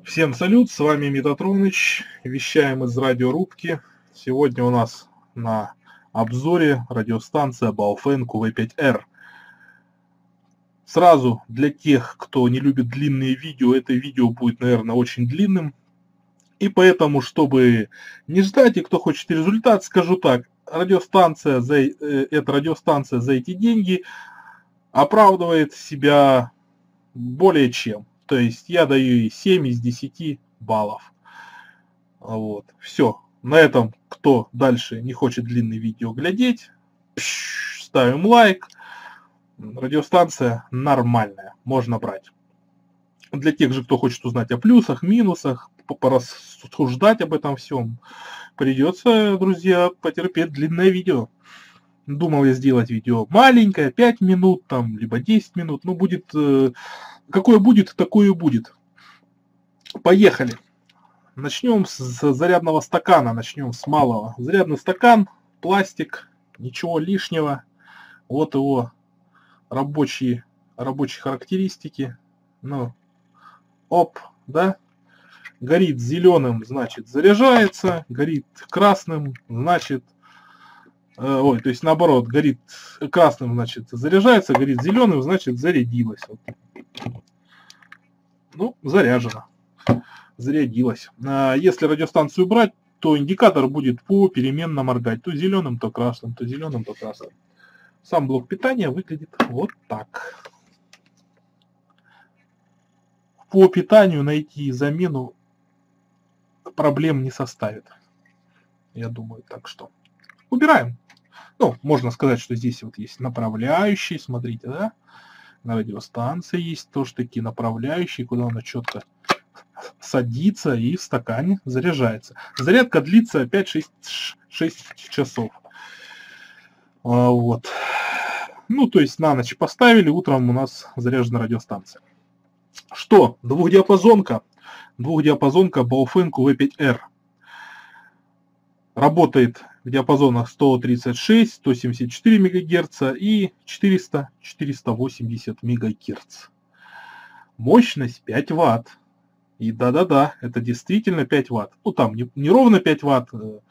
Всем салют, с вами Метатроныч, вещаем из радиорубки. Сегодня у нас на обзоре радиостанция Baofeng QV5R. Сразу для тех, кто не любит длинные видео, это видео будет, наверное, очень длинным. И поэтому, чтобы не ждать, и кто хочет результат, скажу так, эта радиостанция за эти деньги оправдывает себя более чем. То есть я даю ей 7 из 10 баллов. Вот. Все. На этом, кто дальше не хочет длинные видео глядеть, ставим лайк. Радиостанция нормальная, можно брать. Для тех же, кто хочет узнать о плюсах, минусах, порассуждать об этом всем, придется, друзья, потерпеть длинное видео. Думал я сделать видео маленькое, 5 минут, там, либо 10 минут. Ну, будет, какое будет, такое и будет. Поехали. Начнем с зарядного стакана, начнем с малого. Зарядный стакан, пластик, ничего лишнего. Вот его рабочие характеристики. Ну, оп, да? Горит зеленым, значит заряжается, горит красным, значит... то есть наоборот, горит красным, значит заряжается, горит зеленым, значит зарядилась. Ну, заряжено. Зарядилась. Если радиостанцию брать, то индикатор будет попеременно моргать. То зеленым, то красным, то зеленым, то красным. Сам блок питания выглядит вот так. По питанию найти замену проблем не составит. Я думаю, так что убираем. Ну, можно сказать, что здесь вот есть направляющий, смотрите, да? На радиостанции есть тоже такие направляющие, куда она четко садится и в стакане заряжается. Зарядка длится 5-6 часов. Вот. Ну, то есть на ночь поставили, утром у нас заряжена радиостанция. Что? Двухдиапазонка Baofeng QV5R. Работает в диапазонах 136, 174 МГц и 400-480 МГц. Мощность 5 Вт. И да-да-да, это действительно 5 Вт. Ну, там не ровно 5 Вт,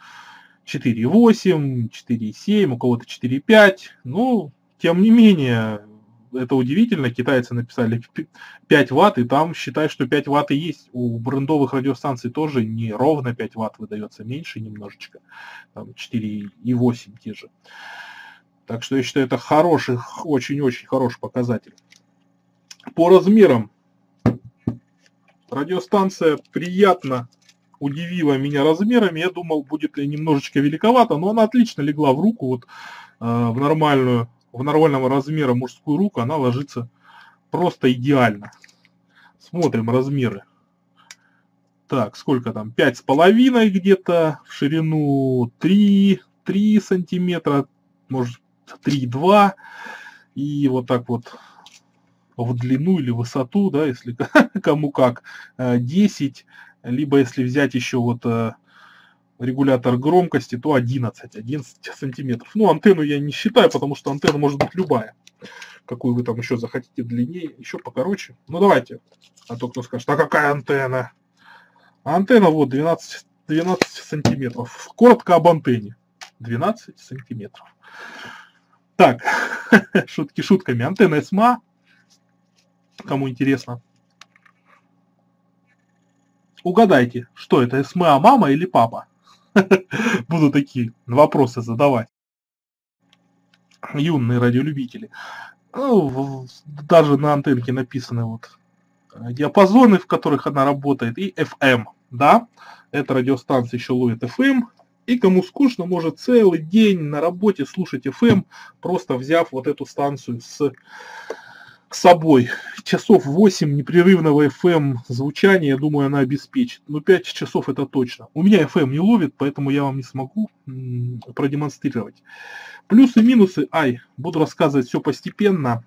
4,8, 4,7, у кого-то 4,5. Ну, тем не менее, это удивительно. Китайцы написали 5 Вт, и там считай, что 5 Вт и есть. У брендовых радиостанций тоже не ровно 5 Вт выдается, меньше немножечко. Там 4,8 те же. Так что я считаю, это хороший, очень-очень хороший показатель. По размерам радиостанция приятно удивила меня размерами. Я думал, будет немножечко великовато, но она отлично легла в руку. Вот в нормального размера мужскую руку она ложится просто идеально. Смотрим размеры. Так, сколько там? 5,5 где-то, в ширину 3 сантиметра, может 3,2. И вот так вот в длину или высоту, да, если кому как, 10. Либо если взять еще вот регулятор громкости, то 11 сантиметров. Ну, антенну я не считаю, потому что антенна может быть любая. Какую вы там еще захотите, длиннее, еще покороче. Ну, давайте. А то кто скажет, а какая антенна? А антенна вот 12 сантиметров. Коротко об антенне. 12 сантиметров. Так, шутки шутками. Антенна СМА. Кому интересно. Угадайте, что это, СМА мама или папа? Буду такие вопросы задавать. Юные радиолюбители. Ну, даже на антенке написаны вот диапазоны, в которых она работает, и FM, да, эта радиостанция еще ловит FM, и кому скучно, может целый день на работе слушать FM, просто взяв вот эту станцию с собой. Часов 8 непрерывного FM звучания, я думаю, она обеспечит. Но 5 часов это точно. У меня FM не ловит, поэтому я вам не смогу продемонстрировать. Плюсы и минусы, буду рассказывать все постепенно.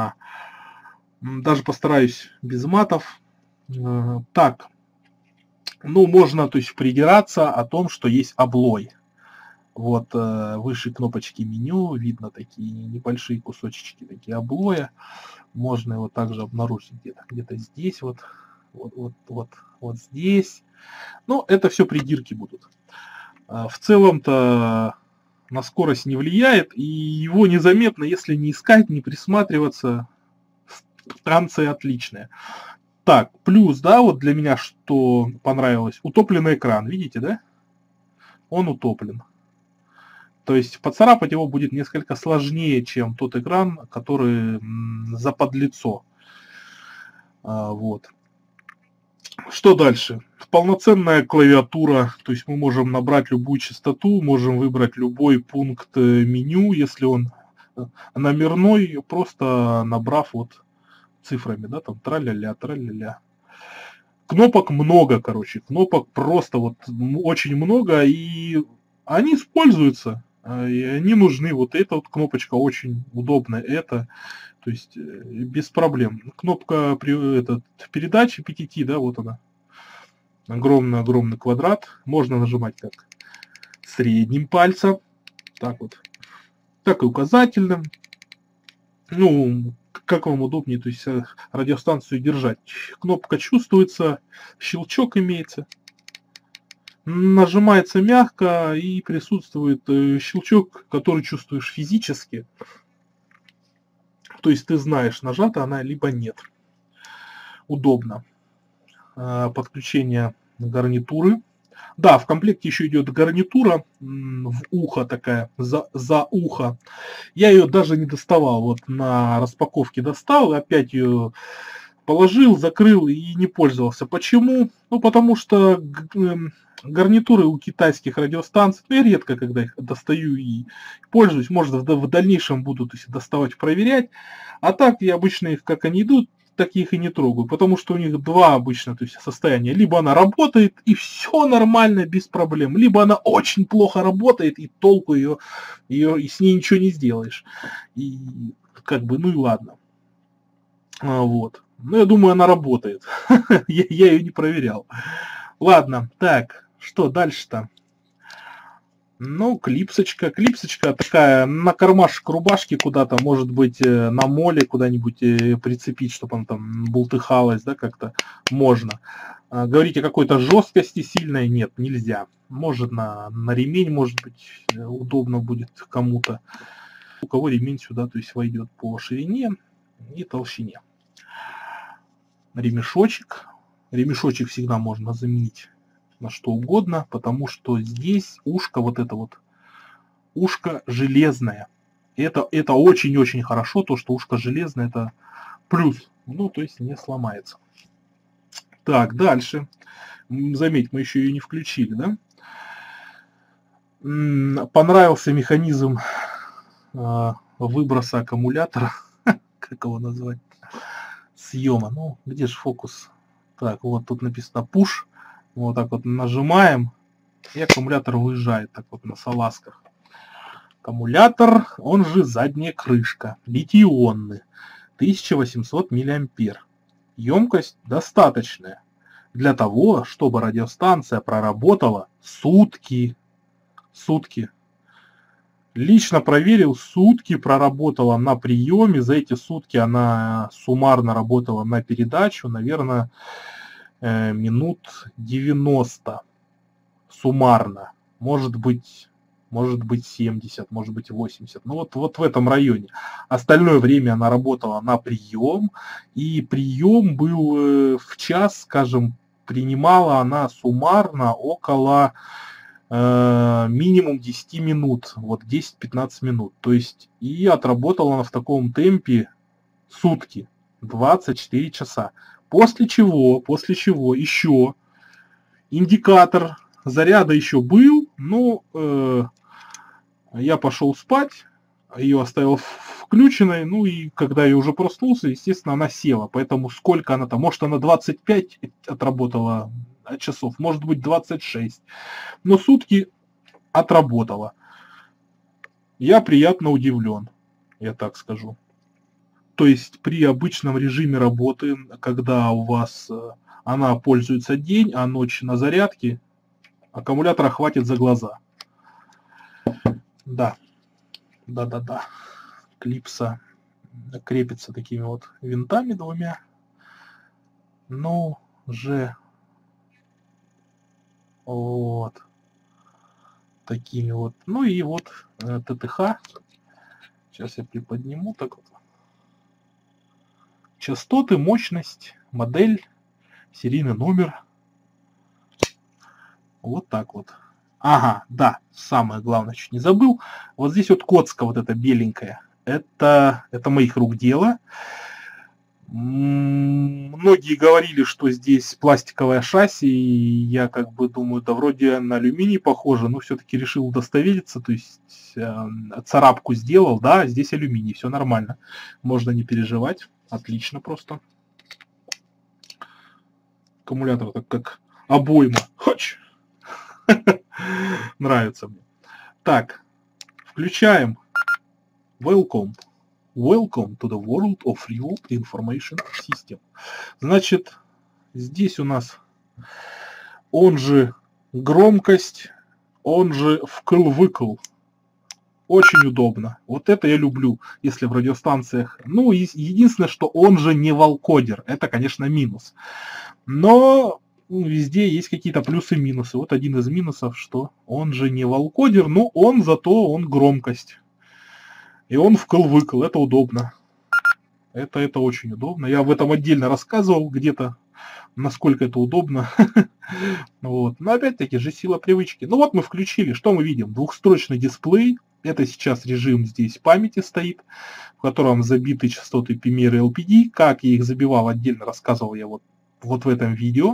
Даже постараюсь без матов. Так, ну, можно, то есть, придираться о том, что есть облой. Вот выше кнопочки меню видно такие небольшие кусочки такие облоя. Можно его также обнаружить где-то здесь вот. вот здесь. Но это все придирки будут. В целом-то на скорость не влияет, и его незаметно, если не искать, не присматриваться, станция отличная. Так, плюс, да, вот для меня что понравилось, утопленный экран, видите, да? Он утоплен. То есть поцарапать его будет несколько сложнее, чем тот экран, который заподлицо. Вот. Что дальше? Полноценная клавиатура, то есть мы можем набрать любую частоту, можем выбрать любой пункт меню, если он номерной, просто набрав вот цифрами, да, там траля-ля, траля-ля. Кнопок много, короче, кнопок просто вот очень много, и они используются, и они нужны. Вот эта вот кнопочка очень удобная, это, то есть без проблем. Кнопка передачи PTT, да, вот она. Огромный-огромный квадрат. Можно нажимать как средним пальцем, так вот, так и указательным. Ну, как вам удобнее, то есть радиостанцию держать. Кнопка чувствуется, щелчок имеется. Нажимается мягко и присутствует щелчок, который чувствуешь физически. То есть ты знаешь, нажата она либо нет. Удобно. Подключение гарнитуры. Да, в комплекте еще идет гарнитура в ухо такая, за ухо. Я ее даже не доставал, вот на распаковке достал, опять ее положил, закрыл и не пользовался. Почему? Ну, потому что гарнитуры у китайских радиостанций, ну, я редко, когда их достаю и пользуюсь, может, в дальнейшем буду, то есть, доставать, проверять. А так я обычно их, как они идут, таких и не трогаю, потому что у них два обычно, то есть, состояния. Либо она работает, и все нормально, без проблем, либо она очень плохо работает, и толку ее и с ней ничего не сделаешь. И как бы, ну и ладно. Вот. Ну, я думаю, она работает. Я ее не проверял. Ладно, так, что дальше-то? Ну, клипсочка. Клипсочка такая на кармашек рубашки куда-то, может быть, на моле куда-нибудь прицепить, чтобы она там бултыхалась, да, как-то можно. Говорите, какой-то жесткости сильной нет, нельзя. Может, на ремень, может быть, удобно будет кому-то. У кого ремень сюда, то есть, войдет по ширине и толщине. Ремешочек. Ремешочек всегда можно заменить на что угодно, потому что здесь ушко, вот это вот, ушко железное. Это очень-очень хорошо, то, что ушко железное, это плюс. Ну, то есть не сломается. Так, дальше. Заметь, мы еще ее не включили, да? Понравился механизм выброса аккумулятора. Как его назвать? Съема. Ну, где же фокус? Так, вот тут написано push. Вот так вот нажимаем, и аккумулятор выезжает так вот на салазках. Аккумулятор, он же задняя крышка, литий-ионный, 1800 мА. Емкость достаточная для того, чтобы радиостанция проработала сутки. Сутки. Лично проверил, сутки проработала на приеме. За эти сутки она суммарно работала на передачу, наверное, минут 90 суммарно. Может быть 70, может быть 80. Ну вот в этом районе. Остальное время она работала на прием. И прием был в час, скажем, принимала она суммарно около минимум 10 минут. Вот 10-15 минут. То есть и отработала она в таком темпе сутки. 24 часа. После чего еще индикатор заряда еще был, но я пошел спать, ее оставил включенной, ну и когда я уже проснулся, естественно, она села. Поэтому сколько она там, может она 25 отработала часов, может быть 26, но сутки отработала. Я приятно удивлен, я так скажу. То есть при обычном режиме работы, когда у вас она пользуется день, а ночь на зарядке, аккумулятора хватит за глаза. Да. Клипса крепится такими вот винтами двумя. Ну, Ж. Вот. Такими вот. Ну и вот ТТХ. Сейчас я приподниму так вот. Частоты, мощность, модель, серийный номер. Вот так вот. Ага, да, самое главное, чуть не забыл. Вот здесь вот коцка вот эта беленькая. Это моих рук дело. Многие говорили, что здесь пластиковое шасси, и я как бы думаю, да вроде на алюминий похоже, но все-таки решил удостовериться, то есть царапку сделал, да, здесь алюминий, все нормально, можно не переживать, отлично просто. Аккумулятор так как обойма, хоч, нравится мне. Так, включаем. Welcome. Welcome to the world of real information system. Значит, здесь у нас он же громкость, он же вкл-выкл. Очень удобно. Вот это я люблю, если в радиостанциях. Ну, единственное, что он же не волкодер. Это, конечно, минус. Но везде есть какие-то плюсы и минусы. Вот один из минусов, что он же не волкодер, но он зато он громкость. И он вкл-выкл. Это удобно. Это очень удобно. Я в этом отдельно рассказывал где-то, насколько это удобно. Вот. Но опять-таки же сила привычки. Ну вот мы включили. Что мы видим? Двухстрочный дисплей. Это сейчас режим здесь памяти стоит, в котором забиты частоты Premier и LPD. Как я их забивал отдельно, рассказывал я вот в этом видео.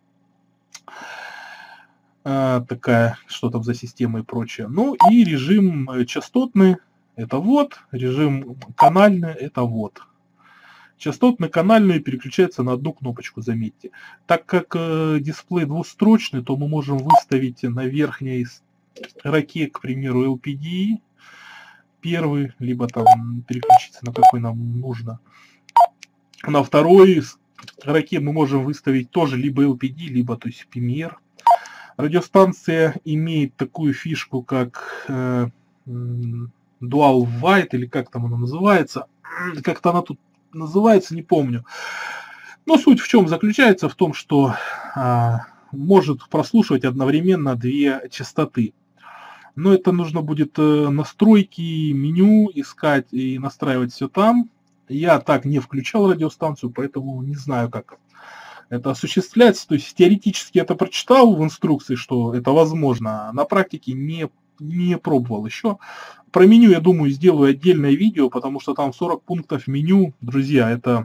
Такая, что там за система и прочее. Ну и режим частотный. Это вот. Режим канальный. Это вот. Частотно-канальные переключаются на одну кнопочку, заметьте. Так как дисплей двустрочный, то мы можем выставить на верхней строке, к примеру, LPD первый, либо там переключиться на какой нам нужно. На второй строке мы можем выставить тоже либо LPD, либо то есть Premier. Радиостанция имеет такую фишку, как Dual Wide, или как там она называется. Как-то она тут называется, не помню. Но суть в чем заключается? В том, что может прослушивать одновременно две частоты. Но это нужно будет настройки, меню искать и настраивать все там. Я так не включал радиостанцию, поэтому не знаю, как это осуществляется. То есть теоретически это прочитал в инструкции, что это возможно, а на практике не пробовал еще. Про меню, я думаю, сделаю отдельное видео, потому что там 40 пунктов меню. Друзья, это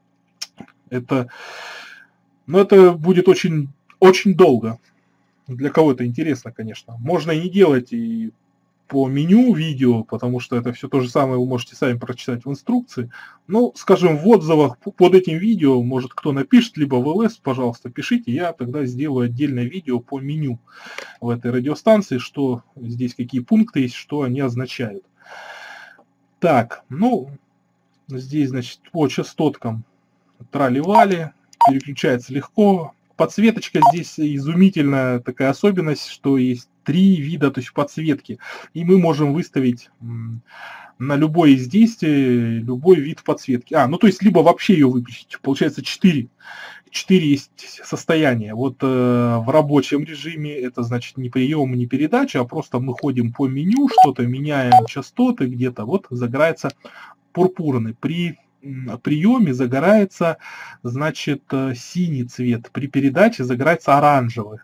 будет очень, очень долго. Для кого это интересно, конечно. Можно и не делать и по меню видео, потому что это все то же самое вы можете сами прочитать в инструкции. Ну, скажем, в отзывах под этим видео, может, кто напишет, либо в ЛС, пожалуйста, пишите, я тогда сделаю отдельное видео по меню в этой радиостанции, что здесь какие пункты есть, что они означают. Так, ну, здесь, значит, по частоткам трали-вали, переключается легко. Подсветочка здесь изумительная такая особенность, что есть 3 вида, то есть подсветки. И мы можем выставить на любое из действий любой вид подсветки. Ну то есть либо вообще ее выключить. Получается 4 есть состояния. Вот в рабочем режиме это значит не прием, не передача, а просто мы ходим по меню, что-то меняем частоты где-то. Вот загорается пурпурный. При приеме загорается, значит, синий цвет. При передаче загорается оранжевый.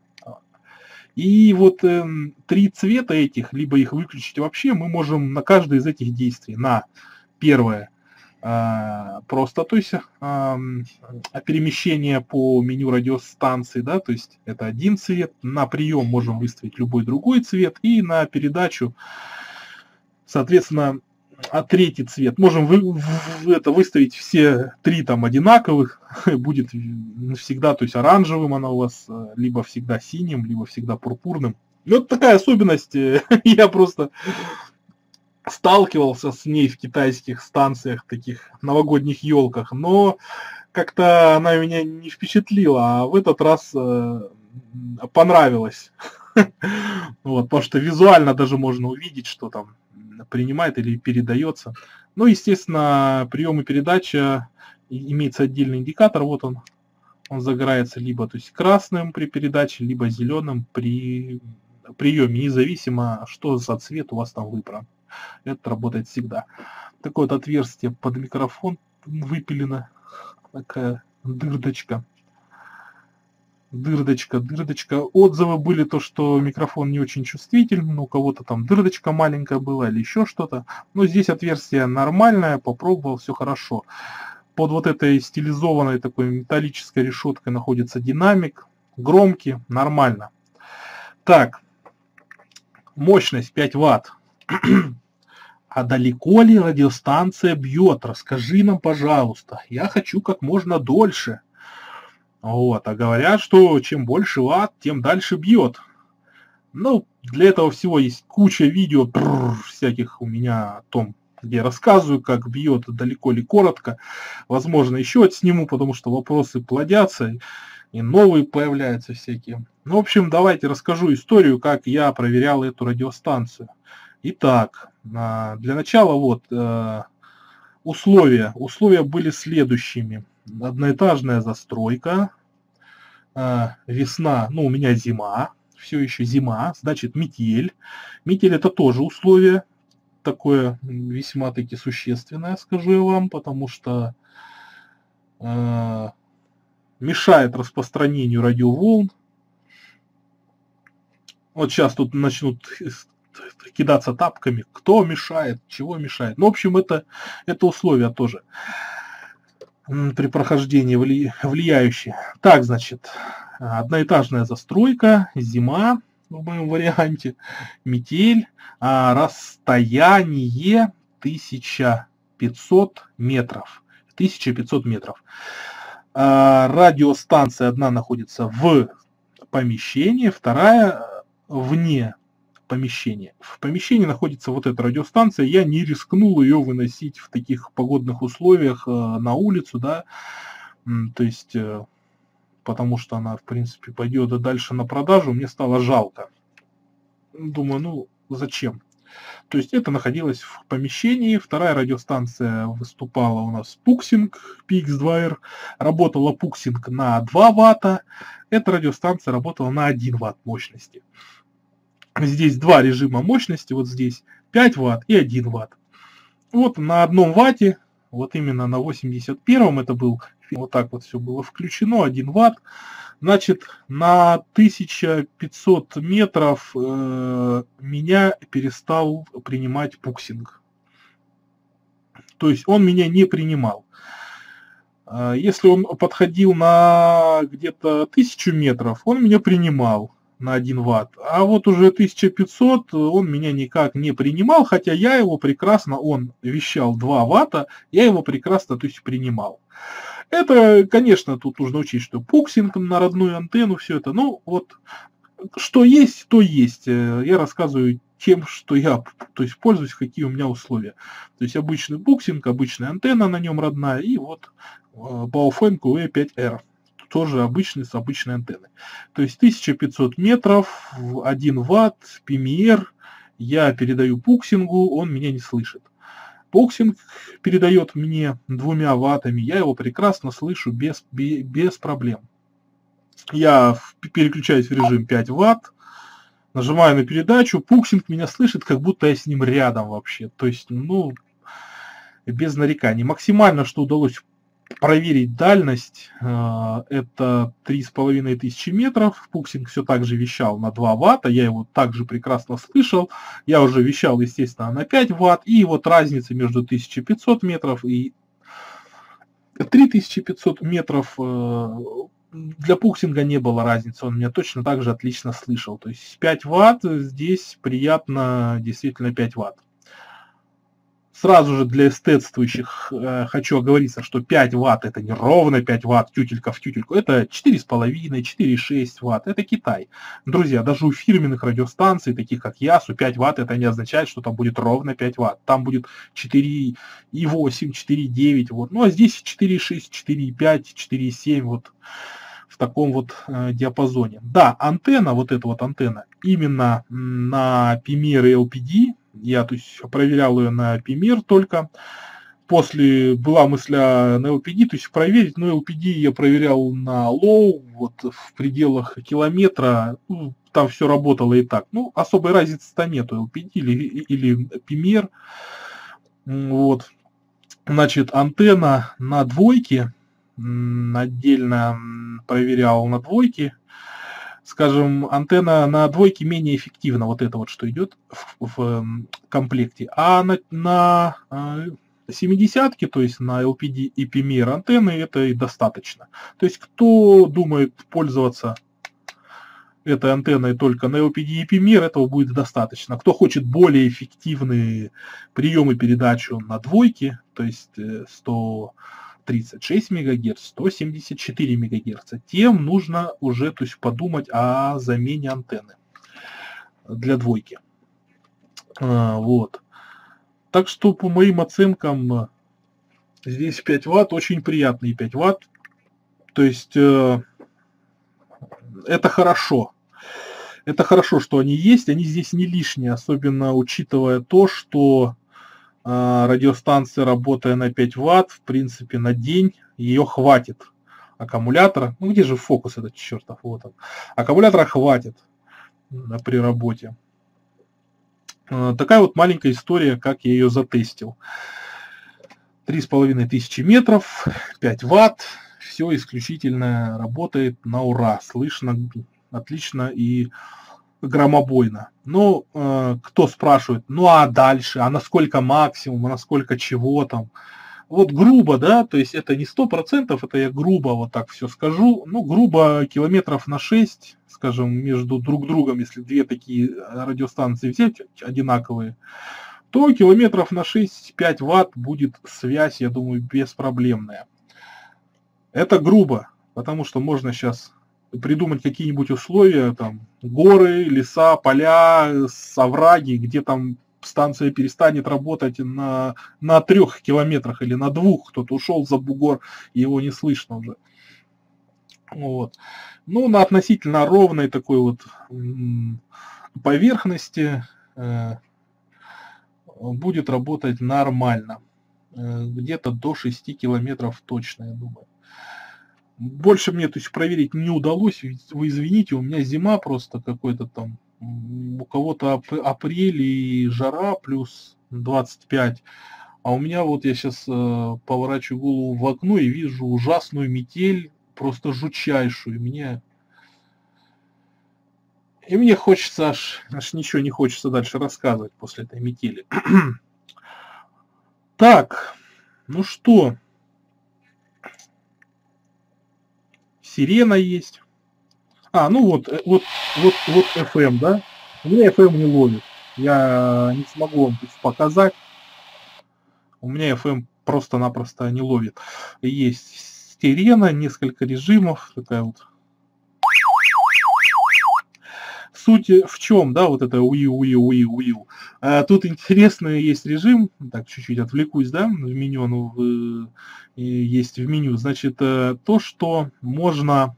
И вот 3 цвета этих, либо их выключить вообще, мы можем на каждое из этих действий. На первое просто, то есть перемещение по меню радиостанции, да, то есть это один цвет. На прием можем выставить любой другой цвет. И на передачу, соответственно, третий цвет. Можем выставить все 3 там одинаковых, будет всегда, то есть оранжевым она у вас, либо всегда синим, либо всегда пурпурным. Ну, вот такая особенность, я просто сталкивался с ней в китайских станциях, таких новогодних елках, но как-то она меня не впечатлила, а в этот раз понравилось. Вот, потому что визуально даже можно увидеть, что там принимает или передается. Ну, естественно, прием и передача, имеется отдельный индикатор, вот он, Он загорается либо то есть красным при передаче, либо зеленым при приеме, независимо, что за цвет у вас там выбран. Это работает всегда. Такое вот отверстие под микрофон выпилено, такая дырдочка. Дырдочка. Отзывы были то, что микрофон не очень чувствительный, у кого-то там дырдочка маленькая была или еще что-то. Но здесь отверстие нормальное, попробовал, все хорошо. Под вот этой стилизованной такой металлической решеткой находится динамик, громкий, нормально. Так, мощность 5 Вт. А далеко ли радиостанция бьет? Расскажи нам, пожалуйста. Я хочу как можно дольше. Вот, а говорят, что чем больше ватт, тем дальше бьет. Ну, для этого всего есть куча видео всяких у меня о том, где я рассказываю, как бьет, далеко ли коротко. Возможно, еще отсниму, потому что вопросы плодятся, и новые появляются всякие. Ну, в общем, давайте расскажу историю, как я проверял эту радиостанцию. Итак, для начала вот условия. Условия были следующими. Одноэтажная застройка, весна, ну у меня зима, все еще зима, значит метель. Метель это тоже условие, такое весьма-таки существенное, скажу я вам, потому что мешает распространению радиоволн. Вот сейчас тут начнут кидаться тапками, кто мешает, чего мешает. Ну, в общем, это условия тоже при прохождении влияющие. Так, значит, одноэтажная застройка, зима в моем варианте, метель, расстояние 1500 метров. 1500 метров. Радиостанция одна находится в помещении, вторая вне помещения. В помещении находится вот эта радиостанция. Я не рискнул ее выносить в таких погодных условиях на улицу, да, то есть, потому что она, в принципе, пойдет дальше на продажу. Мне стало жалко. Думаю, ну, зачем? То есть это находилось в помещении. Вторая радиостанция выступала у нас Пуксинг, PX2R. Работала Пуксинг на 2 ватта. Эта радиостанция работала на 1 ватт мощности. Здесь два режима мощности, вот здесь 5 Вт и 1 Вт. Вот на 1 Вт, вот именно на 81-м это был, вот так вот все было включено, 1 Вт. Значит, на 1500 метров меня перестал принимать Пуксинг. То есть он меня не принимал. Если он подходил на где-то 1000 метров, он меня принимал на 1 ватт, а вот уже 1500 он меня никак не принимал, хотя я его прекрасно, он вещал 2 ватта, я его прекрасно, то есть, принимал. Это, конечно, тут нужно учесть, что Пуксинг на родную антенну, все это, ну вот, что есть, то есть. Я рассказываю тем, что я, то есть, пользуюсь, какие у меня условия. То есть, обычный Пуксинг, обычная антенна на нем родная, и вот Baofeng QE5R. Тоже обычный, с обычной антенной. То есть 1500 метров, 1 ватт, PMR, я передаю Пуксингу, он меня не слышит. Пуксинг передает мне 2 ваттами, я его прекрасно слышу без проблем. Я переключаюсь в режим 5 ватт, нажимаю на передачу, Пуксинг меня слышит, как будто я с ним рядом вообще. То есть, ну, без нареканий. Максимально, что удалось проверить дальность, это 3500 метров. Пуксинг все так же вещал на 2 ватта, я его также прекрасно слышал. Я уже вещал, естественно, на 5 ватт. И вот разница между 1500 метров и 3500 метров для Пуксинга не было разницы, он меня точно так же отлично слышал. То есть 5 ватт, здесь приятно действительно 5 ватт. Сразу же для эстетствующих хочу оговориться, что 5 ватт это не ровно 5 ватт тютелька в тютельку, это 4,5, 4,6 ватт, это Китай. Друзья, даже у фирменных радиостанций, таких как Ясу, 5 ватт это не означает, что там будет ровно 5 ватт, там будет 4,8, 4,9, вот. Ну а здесь 4,6, 4,5, 4,7, вот в таком вот диапазоне. Да, антенна, вот эта вот антенна, именно на PMR и LPD, я то есть проверял ее на PMR только, после была мысль на LPD, то есть проверить, но LPD я проверял на low, вот в пределах километра, ну, там все работало и так. Ну, особой разницы-то нету, LPD или PMR. Вот. Значит, антенна на двойке, отдельно проверял на двойке. Скажем, антенна на двойке менее эффективна, вот это вот, что идет в комплекте. А на 70-ки, то есть на LPD и PMR антенны, это и достаточно. То есть, кто думает пользоваться этой антенной только на LPD и PMR, этого будет достаточно. Кто хочет более эффективные приемы передачи на двойке, то есть 136 МГц, 174 МГц, тем нужно уже, то есть, подумать о замене антенны для двойки. Вот. Так что по моим оценкам здесь 5 Вт, очень приятные 5 Вт. То есть это хорошо. Это хорошо, что они есть, они здесь не лишние, особенно учитывая то, что радиостанция, работая на 5 Вт, в принципе, на день ее хватит аккумулятора. Ну где же фокус этот чертов? Вот он. Аккумулятора хватит при работе. Такая вот маленькая история, как я ее затестил. 3500 метров, 5 Вт, все исключительно работает на ура, слышно отлично и громобойно. Но кто спрашивает, ну а дальше, а насколько максимум, а насколько чего там? Вот грубо, да, то есть это не 100%, это я грубо вот так все скажу, ну грубо километров на 6, скажем, между друг другом, если две такие радиостанции взять одинаковые, то километров на 6-5 Вт будет связь, я думаю, беспроблемная. Это грубо, потому что можно сейчас придумать какие-нибудь условия, там, горы, леса, поля, овраги, где там станция перестанет работать на 3 километрах или на 2, кто-то ушел за бугор, его не слышно уже. Вот. Ну, на относительно ровной такой вот поверхности будет работать нормально. Где-то до 6 километров точно, я думаю. Больше мне, то есть, проверить не удалось. Вы извините, у меня зима просто какой-то там. У кого-то апрель и жара плюс 25. А у меня вот я сейчас поворачиваю голову в окно и вижу ужасную метель, просто жутчайшую. И мне хочется аж ничего не хочется дальше рассказывать после этой метели. Так, ну что, сирена есть. Ну вот FM, да? У меня FM не ловит. Я не смогу вам показать. У меня FM просто-напросто не ловит. Есть сирена, несколько режимов, такая вот. Суть в чем, да, вот это уи. Тут интересный есть режим, так чуть-чуть отвлекусь, да, в меню, есть в меню, значит, то, что можно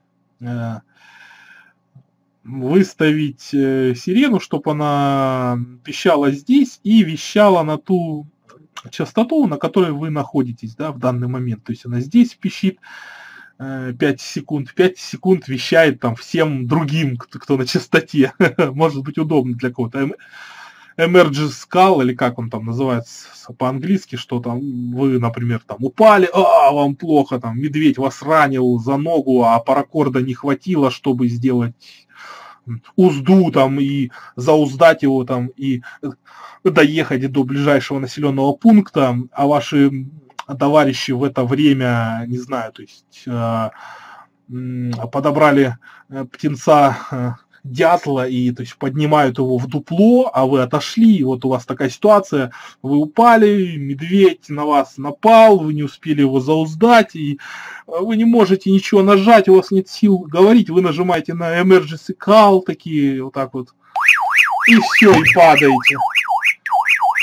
выставить сирену, чтобы она пищала здесь и вещала на ту частоту, на которой вы находитесь, да, в данный момент. То есть она здесь пищит 5 секунд вещает там всем другим, кто на частоте. Может быть удобно для кого-то. Emergency Call, или как он там называется по-английски, что там вы, например, там упали, вам плохо, там медведь вас ранил за ногу, а паракорда не хватило, чтобы сделать узду там и зауздать его там и доехать до ближайшего населенного пункта, а ваши товарищи в это время, не знаю, то есть подобрали птенца дятла и, то есть, поднимают его в дупло, а вы отошли, и вот у вас такая ситуация, вы упали, медведь на вас напал, вы не успели его зауздать, и вы не можете ничего нажать, у вас нет сил говорить, вы нажимаете на emergency call, такие вот так вот, и все, и падаете.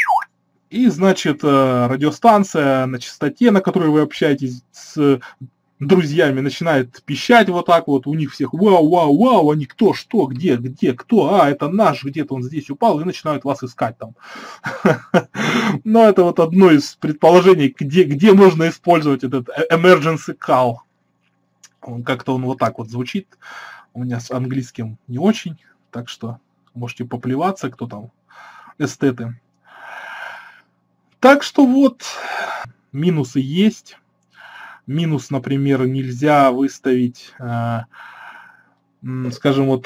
И, значит, радиостанция на частоте, на которой вы общаетесь с друзьями начинает пищать вот так вот, у них всех вау, вау, вау, они кто, что, где, кто, это наш, где-то он здесь упал, и начинают вас искать там. Но это вот одно из предположений, где можно использовать этот emergency call. Как-то он вот так вот звучит. У меня с английским не очень, так что можете поплеваться, кто там эстеты. Так что вот, минусы есть. Минус, например, нельзя выставить, скажем, вот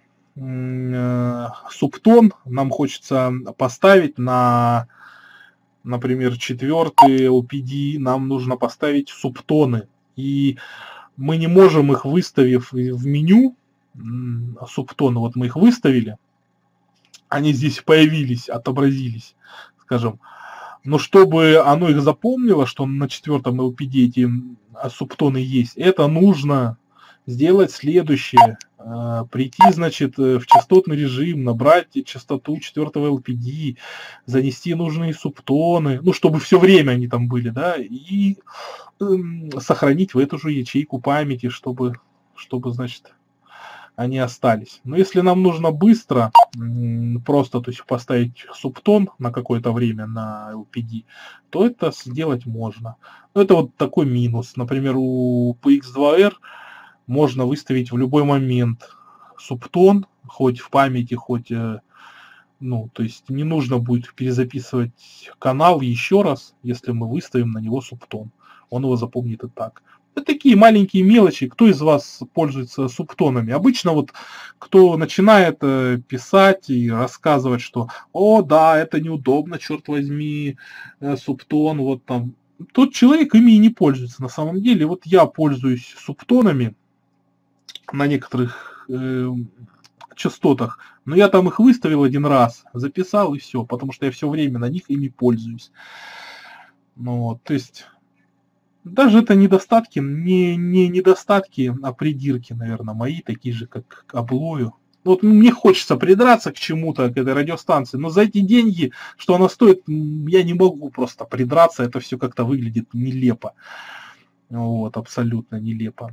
субтон нам хочется поставить на, например, 4-й LPD, нам нужно поставить субтоны. И мы не можем их, выставив в меню, субтоны, вот мы их выставили, они здесь появились, отобразились, скажем. Но чтобы оно их запомнило, что на 4-м LPD эти субтоны есть, это нужно сделать следующее. Прийти, значит, в частотный режим, набрать частоту 4-го LPD, занести нужные субтоны, ну, чтобы все время они там были, да, и сохранить в эту же ячейку памяти, чтобы значит, они остались. Но если нам нужно быстро, просто, то есть поставить субтон на какое-то время на LPD, то это сделать можно. Но это вот такой минус. Например, у PX2R можно выставить в любой момент субтон, хоть в памяти, хоть, ну, то есть не нужно будет перезаписывать канал еще раз, если мы выставим на него субтон. Он его запомнит и так. Это такие маленькие мелочи. Кто из вас пользуется субтонами? Обычно вот кто начинает писать и рассказывать, что «О, да, это неудобно, черт возьми, субтон, вот там». Тот человек ими и не пользуется на самом деле. Вот я пользуюсь субтонами на некоторых частотах, но я там их выставил один раз, записал и все, потому что я все время на них ими пользуюсь. Ну, вот, то есть даже это недостатки, не недостатки, а придирки, наверное, мои, такие же, как к Аблою. Вот мне хочется придраться к чему-то, к этой радиостанции, но за эти деньги, что она стоит, я не могу просто придраться, это все как-то выглядит нелепо. Вот, абсолютно нелепо.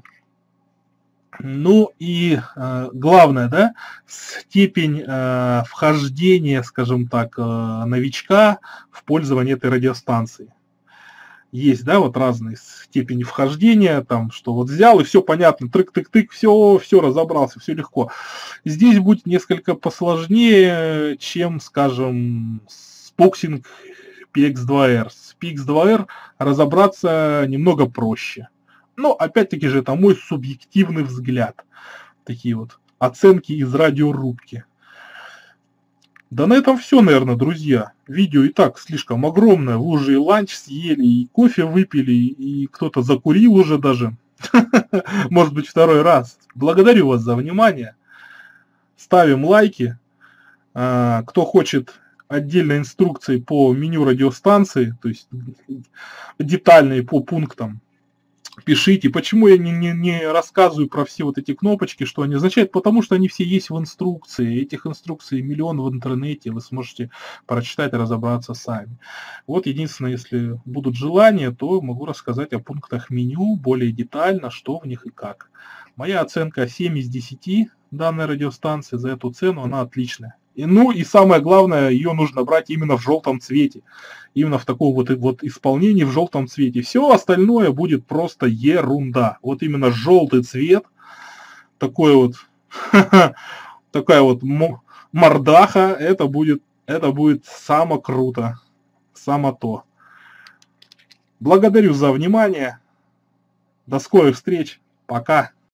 Ну и главное, да, степень вхождения, скажем так, новичка в пользование этой радиостанцией. Есть, да, вот разные степени вхождения, там, что вот взял и все понятно, тык-тык-тык, все разобрался, все легко. Здесь будет несколько посложнее, чем, скажем, с Boxing PX2R. С PX2R разобраться немного проще. Но, опять-таки же, это мой субъективный взгляд. Такие вот оценки из радиорубки. Да на этом все, наверное, друзья. Видео и так слишком огромное. Вы уже и ланч съели, и кофе выпили, и кто-то закурил уже даже. Может быть, второй раз. Благодарю вас за внимание. Ставим лайки. Кто хочет отдельной инструкции по меню радиостанции, то есть детальные по пунктам, пишите. Почему я не рассказываю про все вот эти кнопочки, что они означают? Потому что они все есть в инструкции. Этих инструкций миллион в интернете. Вы сможете прочитать и разобраться сами. Вот единственное, если будут желания, то могу рассказать о пунктах меню более детально, что в них и как. Моя оценка 7 из 10 данной радиостанции. За эту цену она отличная. Ну и самое главное, ее нужно брать именно в желтом цвете. Именно в таком вот исполнении в желтом цвете. Все остальное будет просто ерунда. Вот именно желтый цвет, такой вот, такая вот мордаха, это будет само круто, само то. Благодарю за внимание. До скорых встреч. Пока.